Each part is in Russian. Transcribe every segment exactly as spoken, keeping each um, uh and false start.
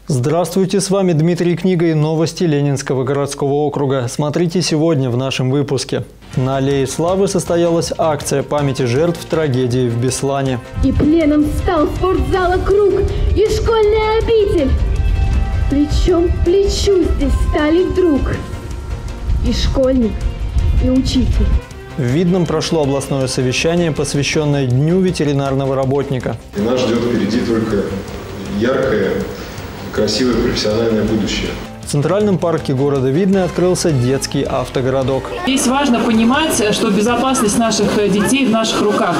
Здравствуйте, с вами Дмитрий Книга и новости Ленинского городского округа. Смотрите сегодня в нашем выпуске. На Аллее Славы состоялась акция памяти жертв трагедии в Беслане. И пленом стал спортзала круг и школьная обитель. Плечом к плечу здесь стали вдруг и школьник, и учитель. В Видном прошло областное совещание, посвященное Дню ветеринарного работника. И нас ждет впереди только яркое, красивое профессиональное будущее. В Центральном парке города Видное открылся детский автогородок. Здесь важно понимать, что безопасность наших детей в наших руках.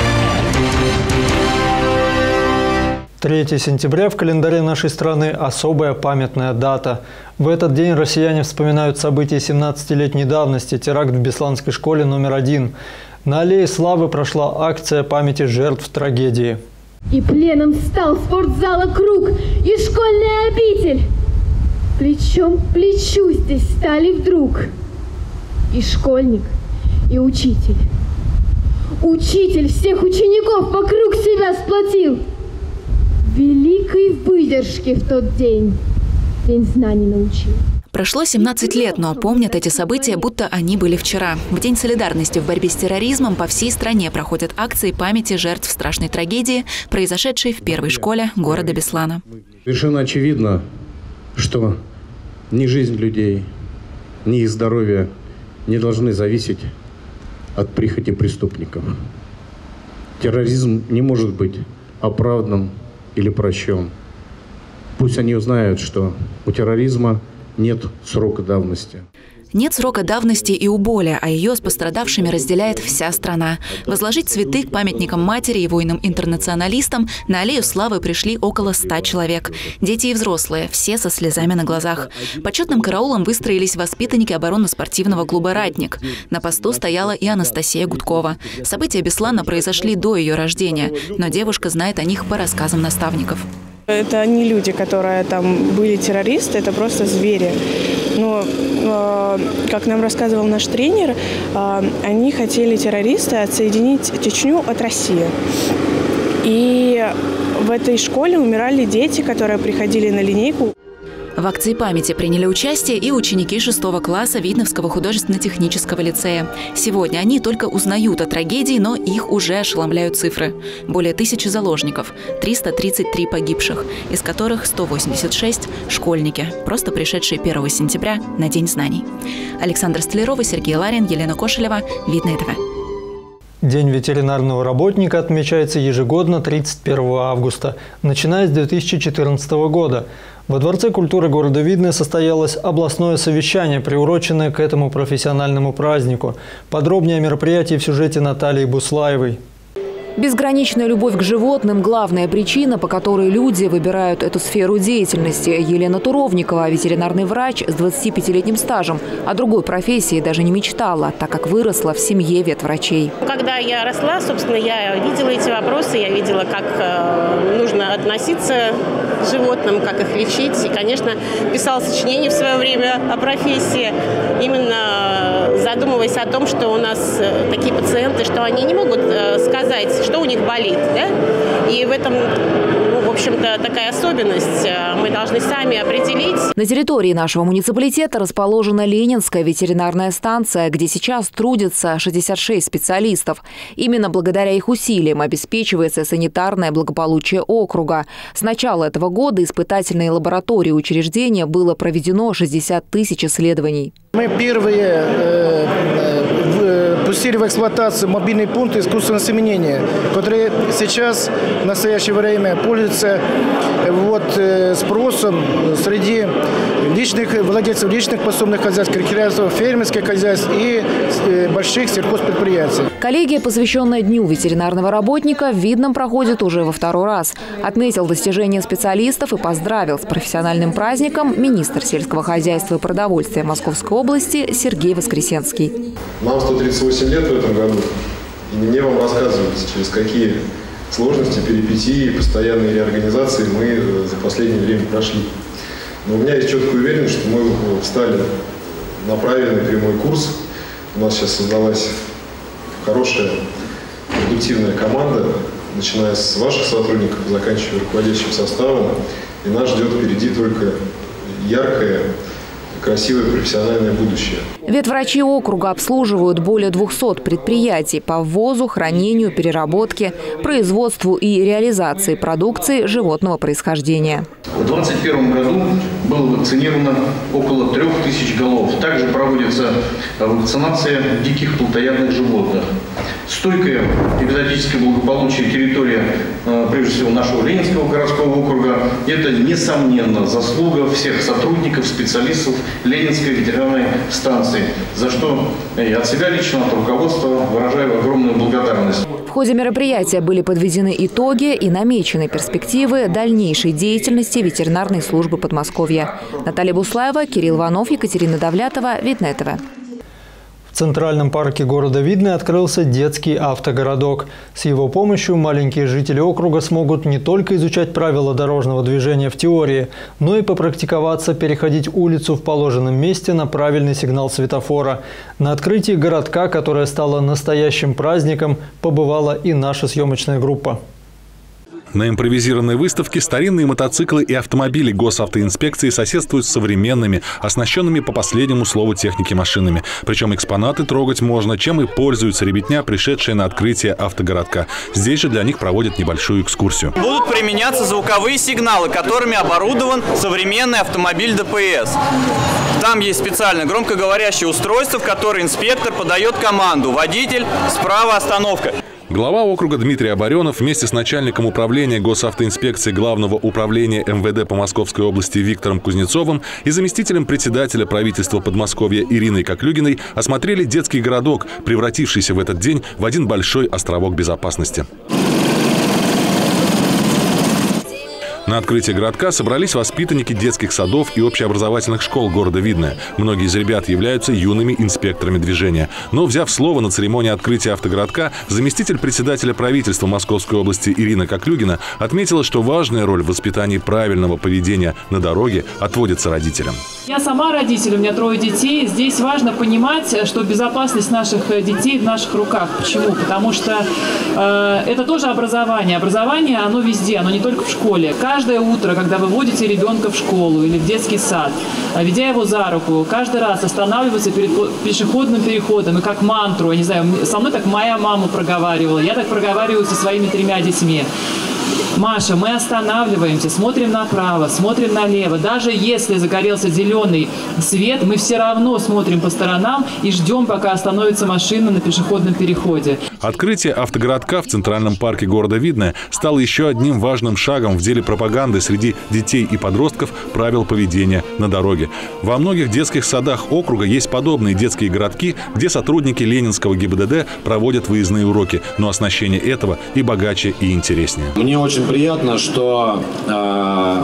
третьего сентября в календаре нашей страны особая памятная дата. В этот день россияне вспоминают события семнадцатилетней давности, теракт в Бесланской школе номер один. На Аллее Славы прошла акция памяти жертв трагедии. И пленом стал спортзала круг и школьная обитель. Плечом к плечу здесь стали вдруг и школьник, и учитель. Учитель всех учеников вокруг себя сплотил. Великой выдержки в тот день, день знаний научил. Прошло семнадцать лет, но помнят эти события, будто они были вчера. В День солидарности в борьбе с терроризмом по всей стране проходят акции памяти жертв страшной трагедии, произошедшей в первой школе города Беслана. Совершенно очевидно, что ни жизнь людей, ни их здоровье не должны зависеть от прихоти преступников. Терроризм не может быть оправдан или прощен. Пусть они узнают, что у терроризма нет срока давности. Нет срока давности и у боли, а ее с пострадавшими разделяет вся страна. Возложить цветы к памятникам матери и воинам-интернационалистам на Аллею Славы пришли около ста человек. Дети и взрослые, все со слезами на глазах. Почетным караулом выстроились воспитанники оборонно-спортивного клуба «Ратник». На посту стояла и Анастасия Гудкова. События Беслана произошли до ее рождения, но девушка знает о них по рассказам наставников. Это не люди, которые там были террористы, это просто звери. Но, э, как нам рассказывал наш тренер, э, они хотели, террористы, отсоединить Чечню от России. И в этой школе умирали дети, которые приходили на линейку. В акции памяти приняли участие и ученики шестого класса Видновского художественно-технического лицея. Сегодня они только узнают о трагедии, но их уже ошеломляют цифры. Более тысячи заложников, триста тридцать три погибших, из которых сто восемьдесят шесть – школьники, просто пришедшие первого сентября на День знаний. Александра Столярова, Сергей Ларин, Елена Кошелева, Видное ТВ. День ветеринарного работника отмечается ежегодно тридцать первого августа, начиная с две тысячи четырнадцатого года. Во Дворце культуры города Видное состоялось областное совещание, приуроченное к этому профессиональному празднику. Подробнее о мероприятии в сюжете Натальи Буслаевой. Безграничная любовь к животным – главная причина, по которой люди выбирают эту сферу деятельности. Елена Туровникова – ветеринарный врач с двадцатипятилетним стажем. О другой профессии даже не мечтала, так как выросла в семье ветврачей. Когда я росла, собственно, я видела эти вопросы, я видела, как э, нужно относиться к животным, как их лечить. И, конечно, писала сочинение в свое время о профессии, именно задумываясь о том, что у нас такие пациенты, что они не могут э, сказать, что у них болит, да? И в этом, ну, в общем-то, такая особенность. Мы должны сами определить. На территории нашего муниципалитета расположена Ленинская ветеринарная станция, где сейчас трудятся шестьдесят шесть специалистов. Именно благодаря их усилиям обеспечивается санитарное благополучие округа. С начала этого года испытательной лаборатории учреждения было проведено шестьдесят тысяч исследований. Мы первые э, э, пустили в эксплуатацию мобильные пункты искусственного семенения, которые сейчас в настоящее время пользуются вот, э, спросом среди личных владельцев личных подсобных хозяйств, крестьянских, фермерских хозяйств и э, больших сельхозпредприятий. Коллегия, посвященная Дню ветеринарного работника, в Видном проходит уже во второй раз. Отметил достижения специалистов и поздравил с профессиональным праздником министр сельского хозяйства и продовольствия Московской области Сергей Воскресенский. Нам сто тридцать восемь лет в этом году, и мне вам рассказывать, через какие сложности, перипетии и постоянные реорганизации мы за последнее время прошли. Но у меня есть четкая уверенность, что мы встали на правильный прямой курс. У нас сейчас создалась хорошая, продуктивная команда, начиная с ваших сотрудников, заканчивая руководящим составом. И нас ждет впереди только яркое, красивое профессиональное будущее. Ветврачи округа обслуживают более двухсот предприятий по ввозу, хранению, переработке, производству и реализации продукции животного происхождения. В две тысячи двадцать первом году было вакцинировано около трех тысяч голов. Также проводится вакцинация диких плотоядных животных. Стойкое эпизодическое благополучие территории, прежде всего, нашего Ленинского городского округа, это, несомненно, заслуга всех сотрудников, специалистов Ленинской ветеринарной станции, за что я от себя лично, от руководства выражаю огромную благодарность. В ходе мероприятия были подведены итоги и намечены перспективы дальнейшей деятельности ветеринарной службы Подмосковья. Наталья Буслаева, Кирилл Иванов, Екатерина Давлятова, Видное ТВ. В Центральном парке города Видное открылся детский автогородок. С его помощью маленькие жители округа смогут не только изучать правила дорожного движения в теории, но и попрактиковаться переходить улицу в положенном месте на правильный сигнал светофора. На открытии городка, которое стало настоящим праздником, побывала и наша съемочная группа. На импровизированной выставке старинные мотоциклы и автомобили госавтоинспекции соседствуют с современными, оснащенными по последнему слову техники машинами. Причем экспонаты трогать можно, чем и пользуются ребятня, пришедшие на открытие автогородка. Здесь же для них проводят небольшую экскурсию. Будут применяться звуковые сигналы, которыми оборудован современный автомобиль ДПС. Там есть специальное громкоговорящее устройство, в которое инспектор подает команду: водитель, справа остановка. Глава округа Дмитрий Оборенов вместе с начальником управления госавтоинспекции Главного управления эм вэ дэ по Московской области Виктором Кузнецовым и заместителем председателя правительства Подмосковья Ириной Коклюгиной осмотрели детский городок, превратившийся в этот день в один большой островок безопасности. На открытие городка собрались воспитанники детских садов и общеобразовательных школ города Видное. Многие из ребят являются юными инспекторами движения. Но, взяв слово на церемонии открытия автогородка, заместитель председателя правительства Московской области Ирина Коклюгина отметила, что важная роль в воспитании правильного поведения на дороге отводится родителям. Я сама родитель, у меня трое детей. Здесь важно понимать, что безопасность наших детей в наших руках. Почему? Потому что э, это тоже образование. Образование, оно везде, оно не только в школе. Каждое утро, когда вы водите ребенка в школу или в детский сад, ведя его за руку, каждый раз останавливаться перед пешеходным переходом и как мантру, я не знаю, со мной так моя мама проговаривала, я так проговариваю со своими тремя детьми. Маша, мы останавливаемся, смотрим направо, смотрим налево. Даже если загорелся зеленый свет, мы все равно смотрим по сторонам и ждем, пока остановится машина на пешеходном переходе. Открытие автогородка в Центральном парке города Видное стало еще одним важным шагом в деле пропаганды среди детей и подростков правил поведения на дороге. Во многих детских садах округа есть подобные детские городки, где сотрудники Ленинского гэ бэ дэ дэ проводят выездные уроки, но оснащение этого и богаче, и интереснее. Мне очень приятно, что э,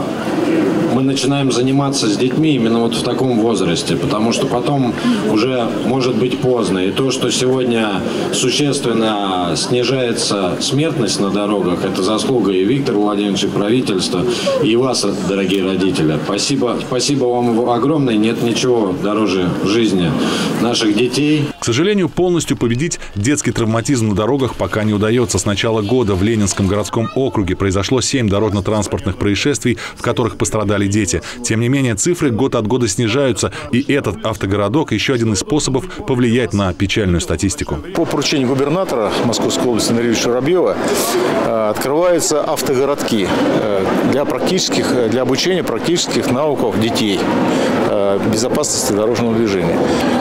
мы начинаем заниматься с детьми именно вот в таком возрасте, потому что потом уже может быть поздно. И то, что сегодня существенно снижается смертность на дорогах, это заслуга и Виктора Владимировича, правительства, и вас, дорогие родители. Спасибо, спасибо вам огромное. Нет ничего дороже жизни наших детей. К сожалению, полностью победить детский травматизм на дорогах пока не удается. С начала года в Ленинском городском округе произошло семь дорожно-транспортных происшествий, в которых пострадали дети. Тем не менее, цифры год от года снижаются, и этот автогородок – еще один из способов повлиять на печальную статистику. По поручению губернатора Московской области Андрея Юрьевича Воробьева открываются автогородки для практических, для обучения практических навыков детей безопасности дорожного движения.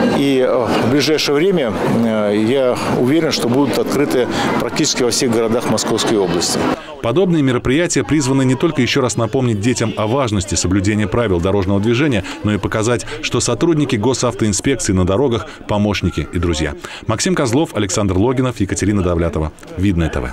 И в ближайшее время я уверен, что будут открыты практически во всех городах Московской области. Подобные мероприятия призваны не только еще раз напомнить детям о важности соблюдения правил дорожного движения, но и показать, что сотрудники госавтоинспекции на дорогах – помощники и друзья. Максим Козлов, Александр Логинов, Екатерина Давлятова. Видное ТВ.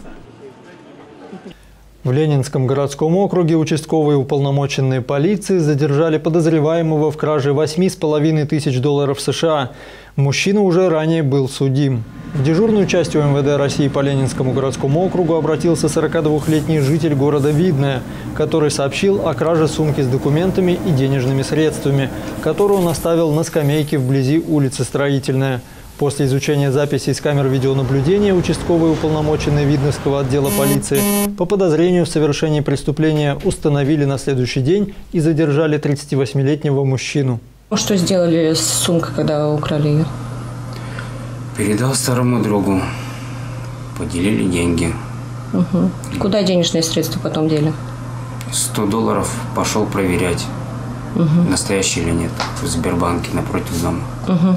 В Ленинском городском округе участковые уполномоченные полиции задержали подозреваемого в краже восьми с половиной тысяч долларов США. Мужчина уже ранее был судим. В дежурную часть у эм вэ дэ России по Ленинскому городскому округу обратился сорокадвухлетний житель города Видное, который сообщил о краже сумки с документами и денежными средствами, которую он оставил на скамейке вблизи улицы Строительная. После изучения записей с камер видеонаблюдения участковый уполномоченный Видновского отдела полиции по подозрению в совершении преступления установили на следующий день и задержали тридцативосьмилетнего мужчину. Что сделали с сумкой, когда украли ее? Передал старому другу. Поделили деньги. Угу. Куда денежные средства потом дели? сто долларов пошел проверять, угу. настоящий или нет, в Сбербанке напротив дома. Угу.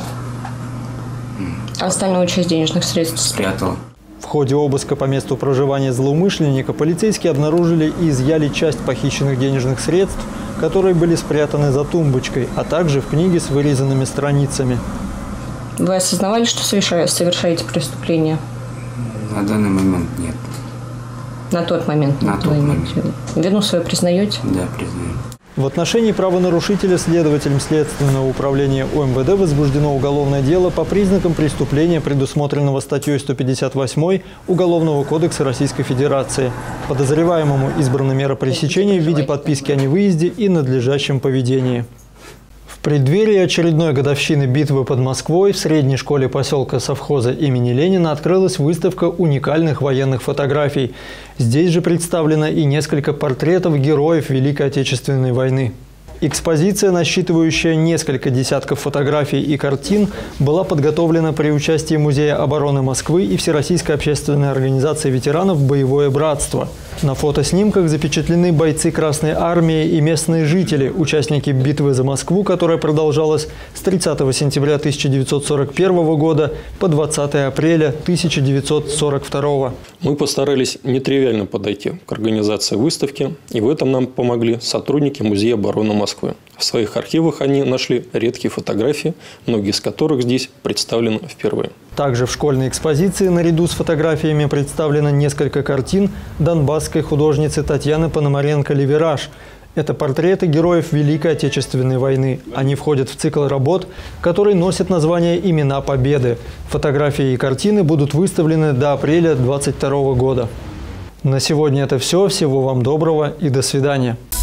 А остальную часть денежных средств спрятал. В ходе обыска по месту проживания злоумышленника полицейские обнаружили и изъяли часть похищенных денежных средств, которые были спрятаны за тумбочкой, а также в книге с вырезанными страницами. Вы осознавали, что совершаете преступление? На данный момент нет. На тот момент? На тот момент. Вину свою признаете? Да, признаю. В отношении правонарушителя следователем Следственного управления УМВД возбуждено уголовное дело по признакам преступления, предусмотренного статьей сто пятьдесят восемь Уголовного кодекса Российской Федерации. Подозреваемому избрана мера пресечения в виде подписки о невыезде и надлежащем поведении. В преддверии очередной годовщины битвы под Москвой в средней школе поселка совхоза имени Ленина открылась выставка уникальных военных фотографий. Здесь же представлено и несколько портретов героев Великой Отечественной войны. Экспозиция, насчитывающая несколько десятков фотографий и картин, была подготовлена при участии Музея обороны Москвы и Всероссийской общественной организации ветеранов «Боевое братство». На фотоснимках запечатлены бойцы Красной армии и местные жители, участники битвы за Москву, которая продолжалась с тридцатого сентября тысяча девятьсот сорок первого года по двадцатое апреля тысяча девятьсот сорок второго. Мы постарались нетривиально подойти к организации выставки, и в этом нам помогли сотрудники Музея обороны Москвы. В своих архивах они нашли редкие фотографии, многие из которых здесь представлены впервые. Также в школьной экспозиции наряду с фотографиями представлено несколько картин донбасской художницы Татьяны Пономаренко-Левераж. Это портреты героев Великой Отечественной войны. Они входят в цикл работ, который носит название «Имена Победы». Фотографии и картины будут выставлены до апреля две тысячи двадцать второго года. На сегодня это все. Всего вам доброго и до свидания.